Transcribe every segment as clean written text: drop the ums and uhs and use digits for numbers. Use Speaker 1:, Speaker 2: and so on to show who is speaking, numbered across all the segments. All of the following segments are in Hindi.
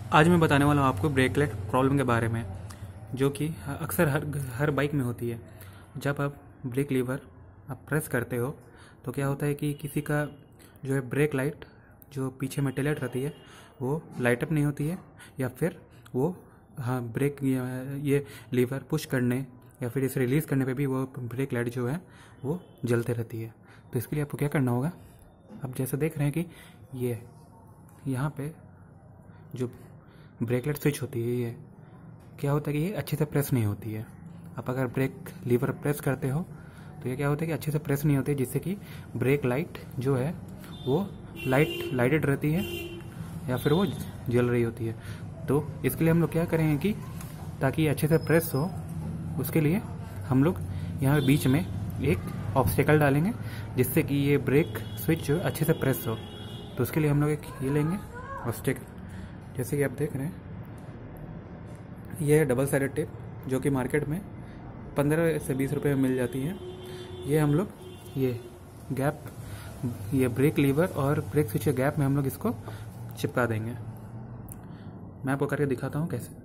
Speaker 1: आज मैं बताने वाला हूँ आपको ब्रेकलेट प्रॉब्लम के बारे में, जो कि अक्सर हर बाइक में होती है। जब आप ब्रेक लीवर आप प्रेस करते हो तो क्या होता है कि किसी का जो है ब्रेक लाइट जो पीछे में टेल लाइट रहती है वो लाइट अप नहीं होती है, या फिर वो ब्रेक ये लीवर पुश करने या फिर इसे रिलीज़ करने पे भी वो ब्रेक लाइट जो है वो जलते रहती है। तो इसके लिए आपको क्या करना होगा, आप जैसे देख रहे हैं कि ये यहाँ पे जो ब्रेक लाइट स्विच होती है, ये क्या होता है कि ये अच्छे से प्रेस नहीं होती है। आप अगर ब्रेक लीवर प्रेस करते हो तो ये क्या होता है कि अच्छे से प्रेस नहीं होती है, जिससे कि ब्रेक लाइट जो है वो लाइटेड रहती है या फिर वो जल रही होती है। तो इसके लिए हम लोग क्या करेंगे कि ताकि ये अच्छे से प्रेस हो, उसके लिए हम लोग यहाँ बीच में एक ऑब्स्टेकल डालेंगे, जिससे कि ये ब्रेक स्विच जो अच्छे से प्रेस हो। तो उसके लिए हम लोग एक ये लेंगे ऑब्स्टेकल, जैसे कि आप देख रहे हैं ये है डबल साइडेड टेप, जो कि मार्केट में 15 से 20 रुपये में मिल जाती है। ये हम लोग ये गैप, ये ब्रेक लीवर और ब्रेक स्विच के गैप में हम लोग इसको चिपका देंगे। मैं आपको करके दिखाता हूँ कैसे।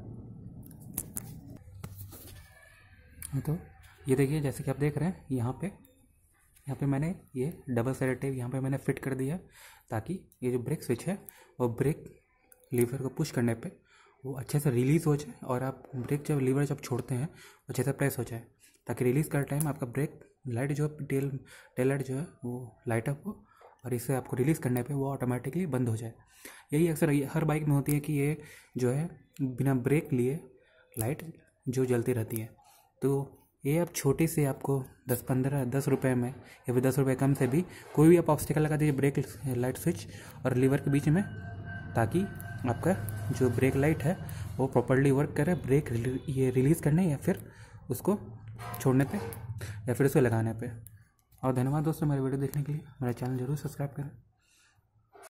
Speaker 1: तो ये देखिए, जैसे कि आप देख रहे हैं यहाँ पे मैंने ये डबल साइडेड टेप यहाँ पे मैंने फिट कर दिया, ताकि ये जो ब्रेक स्विच है वो ब्रेक लीवर को पुश करने पे वो अच्छे से रिलीज़ हो जाए, और आप ब्रेक जब लीवर जब छोड़ते हैं अच्छे से प्रेस हो जाए, ताकि रिलीज़ कर टाइम आपका ब्रेक लाइट जो टेल लाइट जो है वो लाइट अप हो, और इससे आपको रिलीज़ करने पे वो ऑटोमेटिकली बंद हो जाए। यही अक्सर हर बाइक में होती है कि ये जो है बिना ब्रेक लिए लाइट जो जलती रहती है। तो ये आप छोटी से आपको 10 रुपये में या फिर 10 रुपये कम से भी कोई भी आप ऑब्स्टेकल लगा दीजिए ब्रेक लाइट स्विच और लीवर के बीच में, ताकि आपका जो ब्रेक लाइट है वो प्रॉपर्ली वर्क करे ब्रेक ये रिलीज़ करने या फिर उसको छोड़ने पे या फिर उसको लगाने पे। और धन्यवाद दोस्तों मेरे वीडियो देखने के लिए। मेरा चैनल जरूर सब्सक्राइब करें।